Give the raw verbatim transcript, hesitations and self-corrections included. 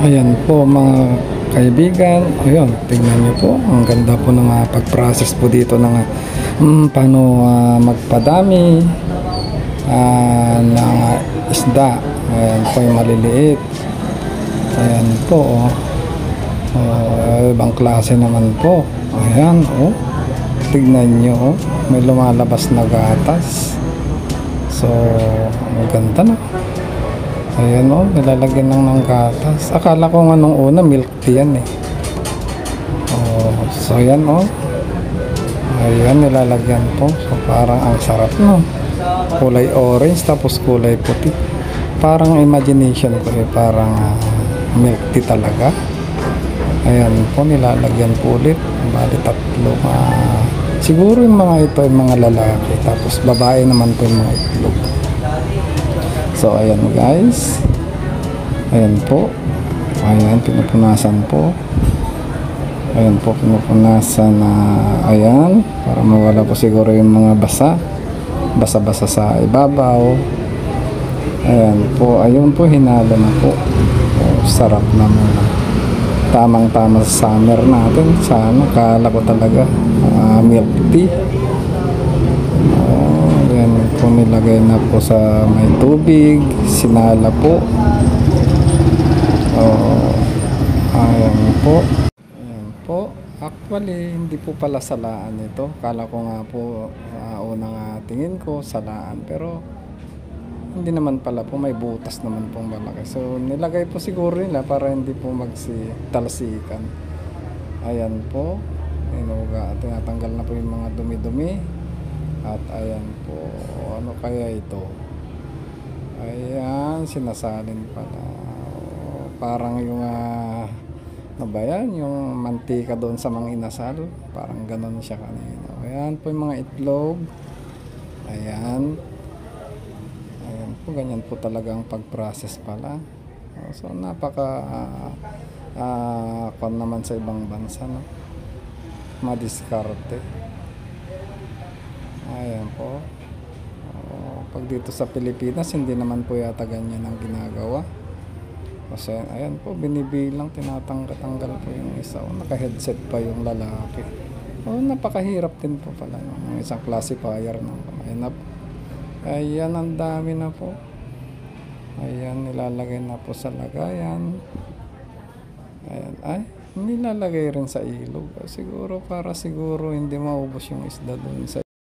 Ayan po mga kaibigan, ayun, tingnan nyo po, ang ganda po ng uh, pag-process po dito ng uh, um, paano uh, magpadami uh, ng uh, isda. Ayan po yung maliliit. Ayan po, oh. Uh, ibang klase naman po. Ayan, oh. Tignan nyo, oh. May lumalabas na gatas. So, ang ganda na. Ayan o, oh, nilalagyan lang ng gatas. Akala ko nga nung una milk tea yan eh. Oh, so ayan o. Oh. Ayan, nilalagyan po. So parang ang sarap no. Kulay orange tapos kulay puti. Parang imagination ko eh, parang uh, milk tea talaga. Ayan po, nilalagyan po ulit. Bali tatlo. Uh, siguro yung mga ito yung mga lalaki. Tapos babae naman po yung mga itlog. So ayan guys, ayan po, ayan pinupunasan po, ayan po pinupunasan na, uh, ayan, para mawala po siguro yung mga basa, basa-basa sa ibabaw. Ayan po, ayun po, hinalo na po. Oh, sarap naman, tamang-tama sa summer natin. Sana, kala ko talaga uh, milk tea. Ayan po, nilagay na po sa may tubig, sinala po. Oh, ayan po. Ayan po. Actually, hindi po pala salaan ito. Kala ko nga po, uh, unang uh, tingin ko, salaan. Pero, hindi naman pala po, may butas naman pong malaki. So, nilagay po siguro nila para hindi po magsi-talsikan. Ayan po. Inuga, tinatanggal na po yung mga dumi-dumi. At ayan po, ano kaya ito? Ayan, sinasalin pala. O, parang yung, uh, ano ba yan? Yung mantika doon sa mga inasal. Parang ganon siya kanina. Ayan po yung mga itlog. Ayan. Ayan po, ganyan po talagang pag-process pala. So, napaka, uh, uh, kon naman sa ibang bansa, no? Madiskarte. Ayan po. Uh, pag dito sa Pilipinas, hindi naman po yata ganyan ang ginagawa. Kasi ayan po, binibilang, tinatanggal-tanggal po yung isa. Oh, naka-headset pa yung lalaki. Oh, napakahirap din po pala ng isang classifier ng ayan, ayan, ang dami na po. Ayan, nilalagay na po sa lagayan. Ayan, ay, nilalagay rin sa ilog. Siguro para siguro hindi maubos yung isda doon sa